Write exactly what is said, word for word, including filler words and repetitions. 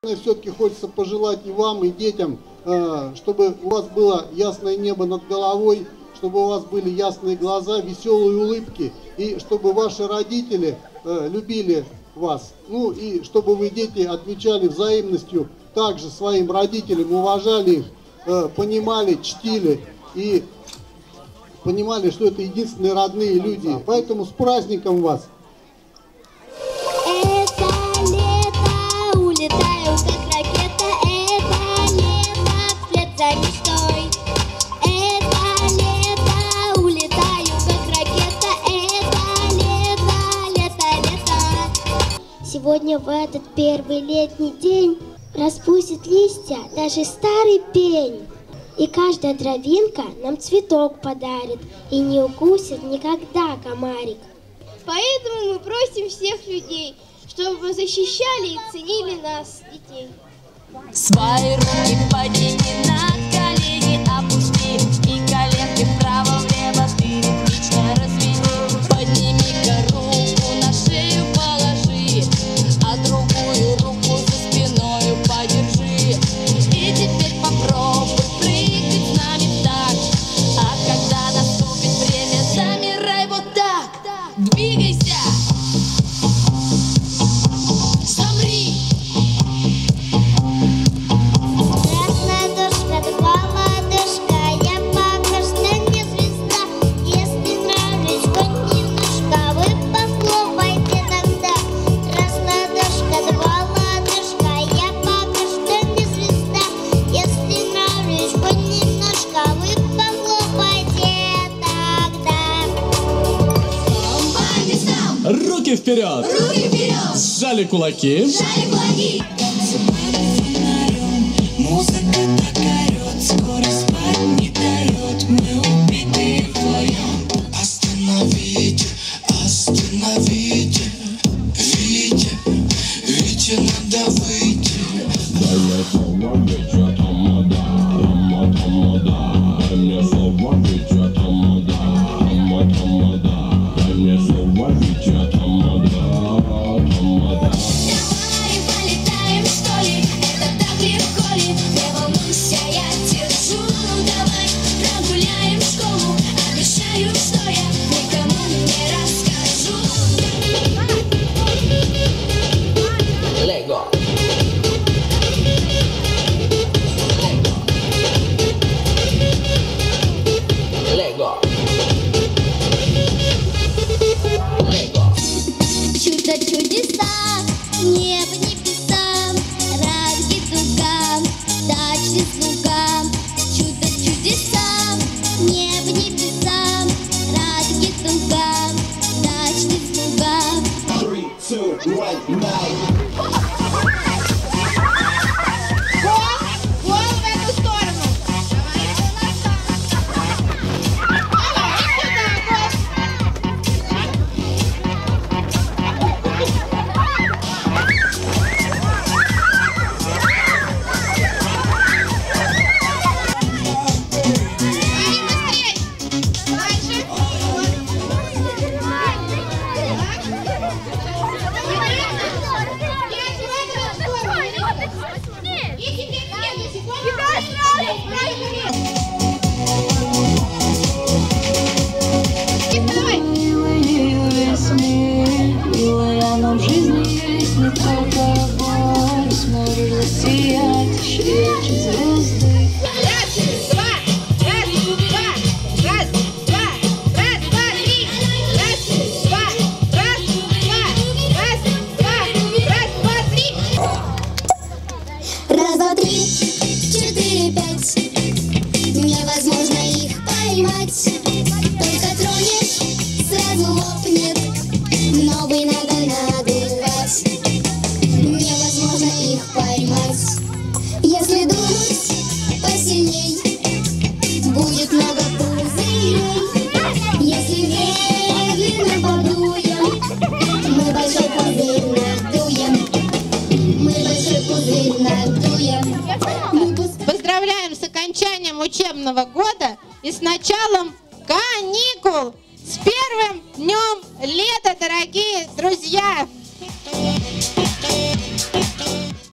наверное, все-таки хочется пожелать и вам, и детям, чтобы у вас было ясное небо над головой, чтобы у вас были ясные глаза, веселые улыбки, и чтобы ваши родители любили вас. Ну и чтобы вы, дети, отвечали взаимностью также своим родителям, уважали их, понимали, чтили и понимали, что это единственные родные люди. Поэтому с праздником вас! Это лето, улетаю как ракета, это лето, вслед за мечтой. Это лето, улетаю как ракета, это лето, лето, лето. Сегодня в этот первый летний день распустит листья даже старый пень. И каждая травинка нам цветок подарит, и не укусит никогда комарик. Поэтому мы просим всех людей, чтобы защищали и ценили нас, детей. Свои руки подними над колени, опусти, и коленки вправо-влево ты ритмично разведи. Подними-ка руку на шею положи, а другую руку за спиною подержи. И теперь попробуй прыгать с нами так, а когда наступит время, замирай вот так. Двигайся! Замри! Красная дорожка, два ладошка, я пока что не звезда. Если нравлюсь хоть немножко, вы похлопайте тогда. Красная дорожка, два ладошка, я пока что не звезда. Если нравлюсь хоть немножко, вы похлопайте тогда. Руки вперед! Руки вперед! Сжали кулаки! Сжали кулаки! Музыка так орёт, скоро спать не дает. Мы убитые вдвоем. Остановите, остановите. Витя, Витя, надо выйти. Дай мне слово, Витя, тамада, тама, тамада. Дай мне слово, Витя, тамада, тама, тамада. Дай мне слово, Витя, тамада, тамада. Давай полетаем, что ли? Это так легко ли? Не волнуйся, я держу. Ну давай прогуляем школу. Обещаю, что я никому не расскажу. Лего. Лего. Лего. Чудо чудеса, небо небеса, радуги дуга, дачный слуга. Чудо чудеса, небо небеса, радуги дуга, дачный слуга. Three, two, one, nine. Гол в эту сторону. Весь мир, милая, но в жизни есть не только боль. Сможешь засиять ярче звезды. Раз, два, раз, два, раз, два, раз, два, три. Раз, два, раз, два, раз, два, раз, два, три. Раз, два, три, четыре, пять. Невозможно их поймать. Только тронешь, сразу лопнет. Новый надо надувать. Невозможно их поймать. Если думать посильней, будет много пузырей. Если медленно подуем, мы большой пузырь надуем. Мы большой пузырь надуем. Поздравляем с окончанием учебного года и с началом каникул! С первым днем лета, дорогие друзья!